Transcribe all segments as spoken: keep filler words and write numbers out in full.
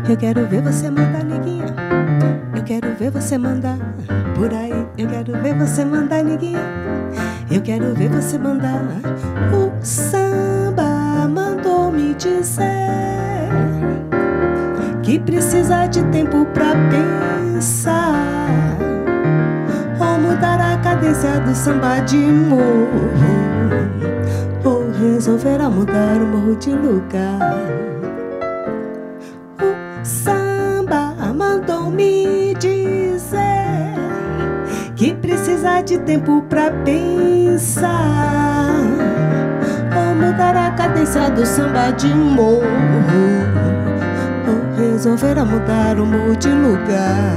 Eu quero ver você mandar, neguinha. Eu quero ver você mandar por aí. Eu quero ver você mandar, neguinha. Eu quero ver você mandar. O samba mandou me dizer que precisa de tempo pra pensar ou mudar a cadência do samba de morro, ou resolverá mudar o morro de lugar. O samba mandou me dizer que precisa de tempo pra pensar ou mudar a cadência do samba de morro, ou resolverá mudar o morro de lugar.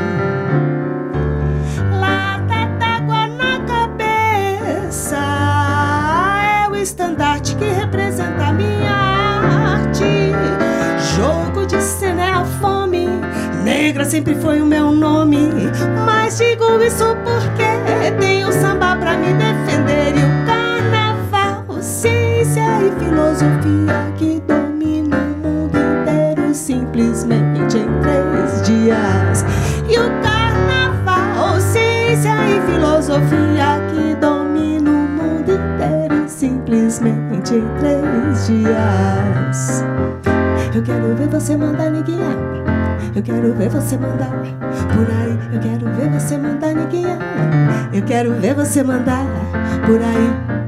Lata d'água na cabeça é o estandarte que representa a minha arte. Jogo de cena é a fome, negra sempre foi o meu nome. Mas digo isso porque tenho samba pra me defender. E o carnaval, ciência e filosofia que domina o mundo inteiro simplesmente em três dias. E o carnaval, ciência e filosofia que domina o mundo inteiro simplesmente em três dias. Eu quero ver você mandar, neguinha. Eu quero ver você mandar por aí. Eu quero ver você mandar, neguinha. Eu quero ver você mandar por aí.